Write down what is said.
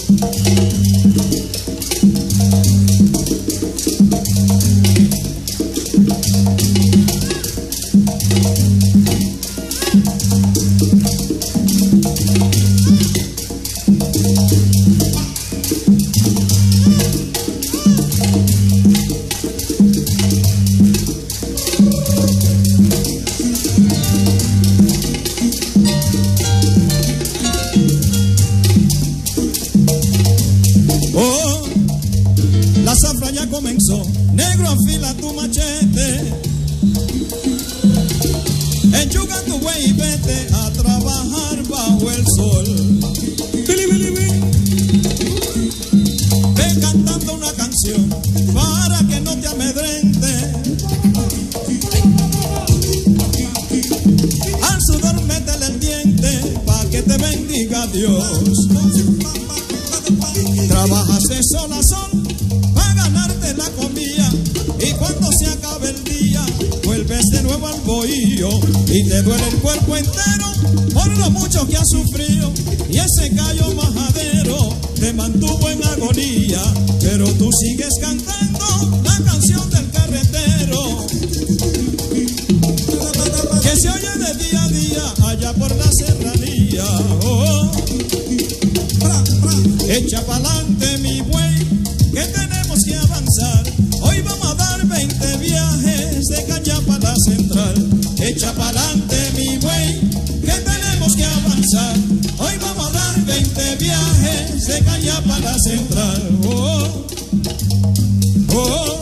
La zafra ya comenzó, negro afila tu machete, enchuga tu buey y vete a trabajar bajo el sol. Ve cantando una canción para que no te amedrente, al sudor métele el diente pa' que te bendiga Dios. Trabajas de sol a sol para ganarte la comida, y cuando se acabe el día vuelves de nuevo al bohío y te duele el cuerpo entero por lo mucho que has sufrido, y ese gallo majadero te mantuvo en agonía, pero tú sigues cantando la canción del carretero que se oye de día a día allá por la serranía. Oh, echa pa'lante mi buey, que tenemos que avanzar. Hoy vamos a dar 20 viajes de Caña para la central. Echa pa'lante mi buey, que tenemos que avanzar. Hoy vamos a dar 20 viajes de Caña para la central. Oh, oh.